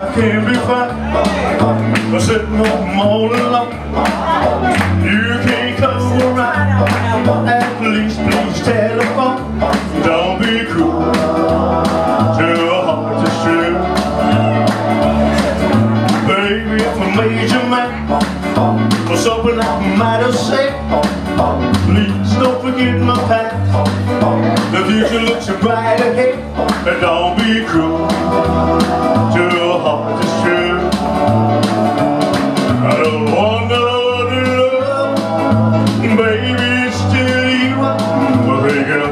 I can't be found sitting home all alone. You can't come around. At least please telephone. Don't be cruel to a heart that's true. Baby, if I made you mad for something I might have said, please don't forget my past. The future looks bright ahead, and don't be cruel to a heart that's true. I don't want no other love, baby, it's still you I'm thinking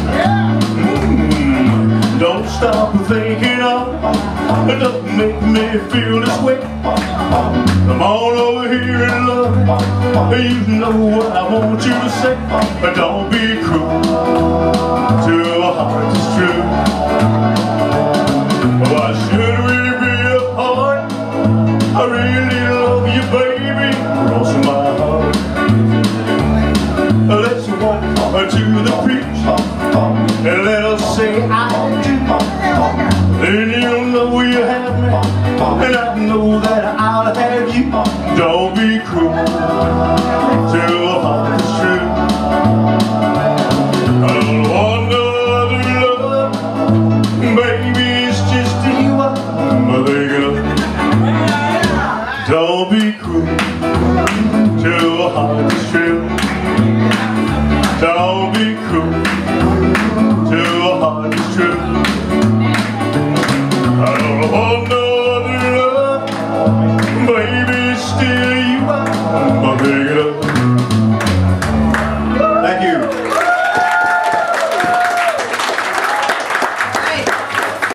of. Don't stop thinking of, it doesn't make me feel this way. Come on over here and love me, you know what I want you to say, but don't be cruel to a heart that's true.